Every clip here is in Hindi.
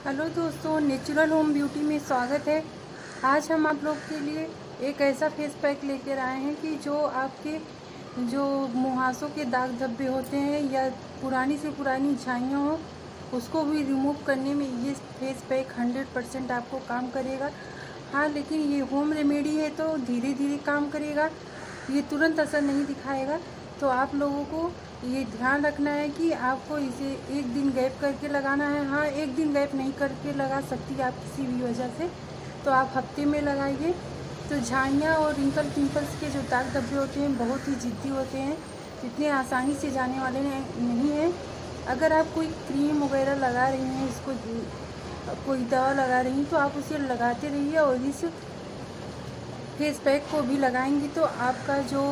हेलो दोस्तों, नेचुरल होम ब्यूटी में स्वागत है। आज हम आप लोग के लिए एक ऐसा फेस पैक लेकर आए हैं कि जो आपके जो मुहासों के दाग धब्बे होते हैं या पुरानी से पुरानी झाइयाँ हो, उसको भी रिमूव करने में ये फेस पैक 100% आपको काम करेगा। हाँ, लेकिन ये होम रेमेडी है तो धीरे धीरे काम करेगा, ये तुरंत असर नहीं दिखाएगा। तो आप लोगों को ये ध्यान रखना है कि आपको इसे एक दिन गैप करके लगाना है। हाँ, एक दिन गैप नहीं करके लगा सकती आप किसी भी वजह से, तो आप हफ्ते में लगाइए। तो झाइयाँ और रिंकल पिंपल्स के जो दाग धब्बे होते हैं बहुत ही ज़िद्दी होते हैं, इतने आसानी से जाने वाले नहीं हैं। अगर आप कोई क्रीम वगैरह लगा रही हैं, इसको कोई दवा लगा रही हैं, तो आप उसे लगाते रहिए और इस फेस पैक को भी लगाएंगी तो आपका जो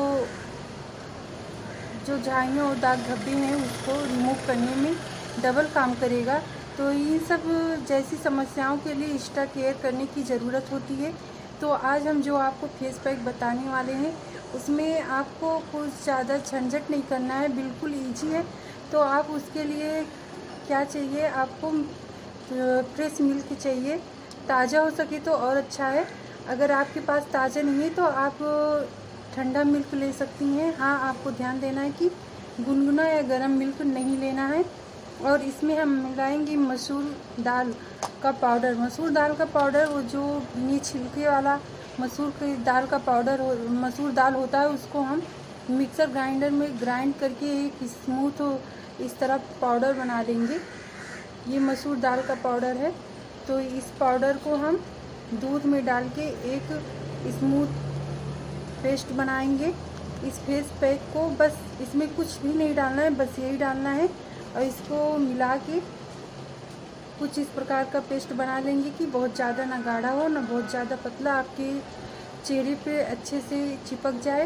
झाइयाँ और दाग धब्बे हैं उसको रिमूव करने में डबल काम करेगा। तो इन सब जैसी समस्याओं के लिए एक्स्ट्रा केयर करने की ज़रूरत होती है। तो आज हम जो आपको फेस पैक बताने वाले हैं उसमें आपको कुछ ज़्यादा झंझट नहीं करना है, बिल्कुल ईजी है। तो आप उसके लिए क्या चाहिए, आपको फ्रेश मिल्क चाहिए, ताज़ा हो सके तो और अच्छा है। अगर आपके पास ताज़ा नहीं है तो आप ठंडा मिल्क ले सकती हैं। हाँ, आपको ध्यान देना है कि गुनगुना या गरम मिल्क नहीं लेना है। और इसमें हम मिलाएंगे मसूर दाल का पाउडर। मसूर दाल का पाउडर वो जो बिना छिलके वाला मसूर की दाल का पाउडर मसूर दाल होता है, उसको हम मिक्सर ग्राइंडर में ग्राइंड करके एक स्मूथ इस तरह पाउडर बना लेंगे। ये मसूर दाल का पाउडर है। तो इस पाउडर को हम दूध में डाल के एक स्मूथ पेस्ट बनाएंगे। इस फेस पैक को बस इसमें कुछ भी नहीं डालना है, बस यही डालना है और इसको मिला के कुछ इस प्रकार का पेस्ट बना लेंगे कि बहुत ज़्यादा ना गाढ़ा हो ना बहुत ज़्यादा पतला, आपके चेहरे पे अच्छे से चिपक जाए।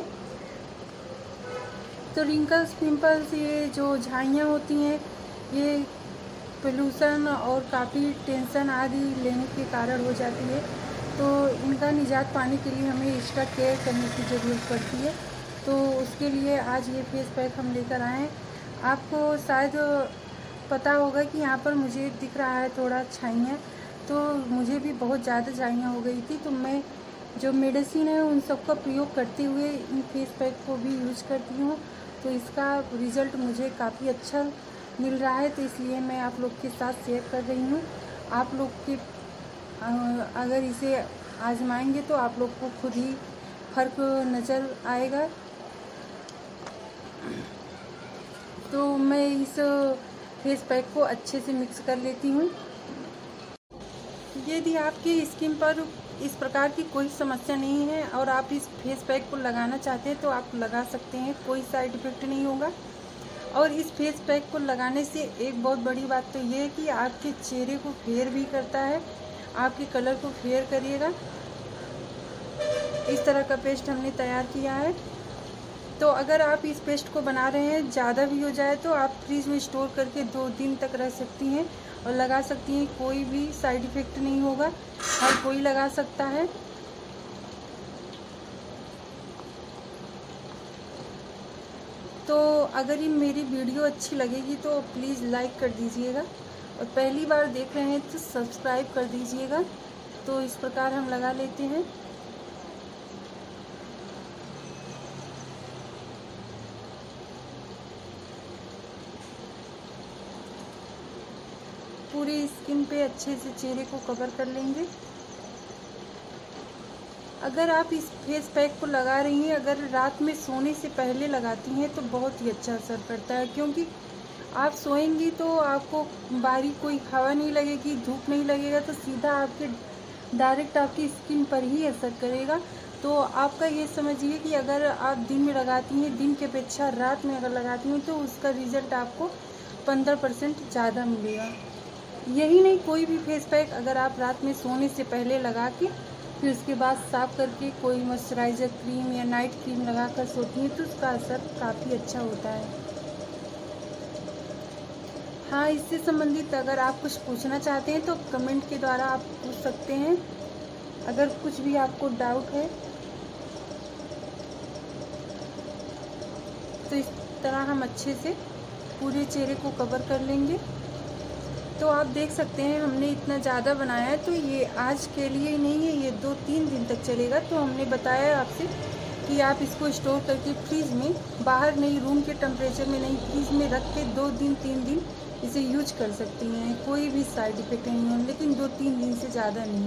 तो रिंकल्स पिंपल्स ये जो झाइयाँ होती हैं, ये पोल्यूशन और काफ़ी टेंशन आदि लेने के कारण हो जाती है। तो इनका निजात पाने के लिए हमें एक्स्ट्रा केयर करने की ज़रूरत पड़ती है। तो उसके लिए आज ये फेस पैक हम लेकर आए हैं। आपको शायद पता होगा कि यहाँ पर मुझे दिख रहा है थोड़ा छाइयाँ, तो मुझे भी बहुत ज़्यादा छाइयाँ हो गई थी। तो मैं जो मेडिसिन है उन सब का प्रयोग करते हुए इन फेस पैक को भी यूज करती हूँ। तो इसका रिज़ल्ट मुझे काफ़ी अच्छा मिल रहा है, तो इसलिए मैं आप लोग के साथ शेयर कर रही हूँ। आप लोग के अगर इसे आजमाएंगे तो आप लोग को खुद ही फ़र्क नज़र आएगा। तो मैं इस फेस पैक को अच्छे से मिक्स कर लेती हूँ। यदि आपकी स्किन पर इस प्रकार की कोई समस्या नहीं है और आप इस फेस पैक को लगाना चाहते हैं तो आप लगा सकते हैं, कोई साइड इफ़ेक्ट नहीं होगा। और इस फेस पैक को लगाने से एक बहुत बड़ी बात तो ये है कि आपके चेहरे को फेयर भी करता है, आपके कलर को फेयर करिएगा। इस तरह का पेस्ट हमने तैयार किया है। तो अगर आप इस पेस्ट को बना रहे हैं, ज़्यादा भी हो जाए तो आप फ्रिज में स्टोर करके 2 दिन तक रख सकती हैं और लगा सकती हैं, कोई भी साइड इफ़ेक्ट नहीं होगा, हर कोई लगा सकता है। तो अगर ये मेरी वीडियो अच्छी लगेगी तो प्लीज़ लाइक कर दीजिएगा और पहली बार देख रहे हैं तो सब्सक्राइब कर दीजिएगा। तो इस प्रकार हम लगा लेते हैं। पूरी स्किन पे अच्छे से चेहरे को कवर कर लेंगे। अगर आप इस फेस पैक को लगा रही हैं, अगर रात में सोने से पहले लगाती हैं तो बहुत ही अच्छा असर करता है, क्योंकि आप सोएंगी तो आपको बाहरी कोई हवा नहीं लगेगी, धूप नहीं लगेगा, तो सीधा आपके डायरेक्ट आपकी स्किन पर ही असर करेगा। तो आपका ये समझिए कि अगर आप दिन में लगाती हैं, दिन की अपेक्षा रात में अगर लगाती हैं तो उसका रिज़ल्ट आपको 15% ज़्यादा मिलेगा। यही नहीं, कोई भी फेस पैक अगर आप रात में सोने से पहले लगा के फिर उसके बाद साफ करके कोई मॉइस्चराइज़र क्रीम या नाइट क्रीम लगा कर सोती हैं तो उसका असर काफ़ी अच्छा होता है। हाँ, इससे संबंधित अगर आप कुछ पूछना चाहते हैं तो कमेंट के द्वारा आप पूछ सकते हैं, अगर कुछ भी आपको डाउट है। तो इस तरह हम अच्छे से पूरे चेहरे को कवर कर लेंगे। तो तो आप देख सकते हैं हमने इतना ज़्यादा बनाया है, तो ये आज के लिए ही नहीं है, ये 2-3 दिन तक चलेगा। तो हमने बताया आपसे कि आप इसको स्टोर करके फ्रीज़ में, बाहर नहीं, रूम के टेम्परेचर में नहीं, फ्रीज़ में रख के 2 दिन 3 दिन इसे यूज कर सकती हैं। कोई भी साइड इफ़ेक्ट नहीं हो, लेकिन 2-3 दिन से ज़्यादा नहीं।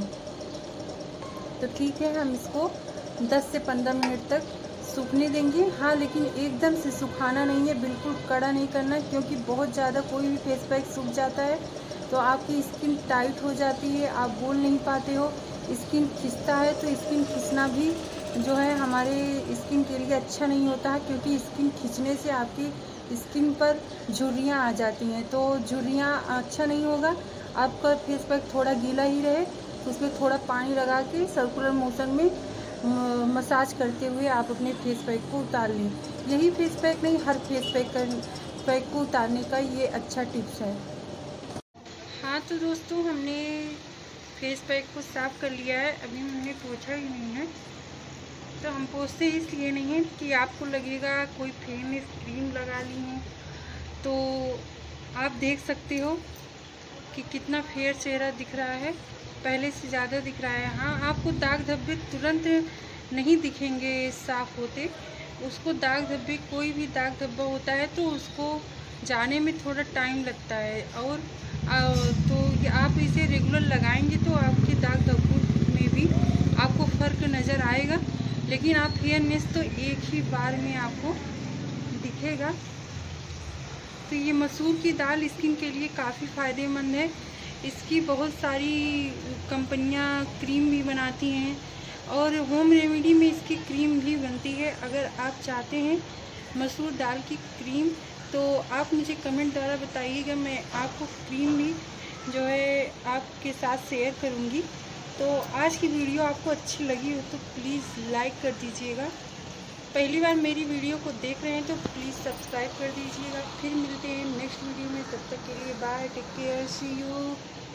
तो ठीक है, हम इसको 10 से 15 मिनट तक सूखने देंगे। हाँ, लेकिन एकदम से सुखाना नहीं है, बिल्कुल कड़ा नहीं करना, क्योंकि बहुत ज़्यादा कोई भी फेस पैक सूख जाता है तो आपकी स्किन टाइट हो जाती है, आप बोल नहीं पाते हो, स्किन खिंचता है। तो स्किन खिंचना भी जो है हमारे स्किन के लिए अच्छा नहीं होता है, क्योंकि स्किन खिंचने से आपकी स्किन पर झुर्रियाँ आ जाती हैं, तो झुर्रियाँ अच्छा नहीं होगा। आपका फेस पैक थोड़ा गीला ही रहे तो उसमें थोड़ा पानी लगा के सर्कुलर मोशन में मसाज करते हुए आप अपने फेस पैक को उतार लें। यही फेस पैक नहीं, हर फेस पैक को उतारने का ये अच्छा टिप्स है। हाँ, तो दोस्तों हमने फेस पैक को साफ़ कर लिया है, अभी हमने पोंछा ही नहीं है। तो हम पोंछते इसलिए नहीं है कि आपको लगेगा कोई फेयरनेस क्रीम लगा ली है। तो आप देख सकते हो कि कितना फेयर चेहरा दिख रहा है, पहले से ज़्यादा दिख रहा है। हाँ, आपको दाग धब्बे तुरंत नहीं दिखेंगे साफ़ होते, उसको दाग धब्बे, कोई भी दाग धब्बा होता है तो उसको जाने में थोड़ा टाइम लगता है। और तो आप इसे रेगुलर लगाएंगे तो आपके दाग धब्बों में भी आपको फ़र्क नज़र आएगा, लेकिन आप फेयरनेस तो एक ही बार में आपको दिखेगा। तो ये मसूर की दाल स्किन के लिए काफ़ी फ़ायदेमंद है। इसकी बहुत सारी कंपनियां क्रीम भी बनाती हैं और होम रेमेडी में इसकी क्रीम भी बनती है। अगर आप चाहते हैं मसूर दाल की क्रीम तो आप मुझे कमेंट द्वारा बताइएगा, मैं आपको क्रीम भी जो है आपके साथ शेयर करूँगी। तो आज की वीडियो आपको अच्छी लगी हो तो प्लीज़ लाइक कर दीजिएगा। पहली बार मेरी वीडियो को देख रहे हैं तो प्लीज़ सब्सक्राइब कर दीजिएगा। फिर मिलते हैं नेक्स्ट वीडियो में, तब तक के लिए bye, take care, see you.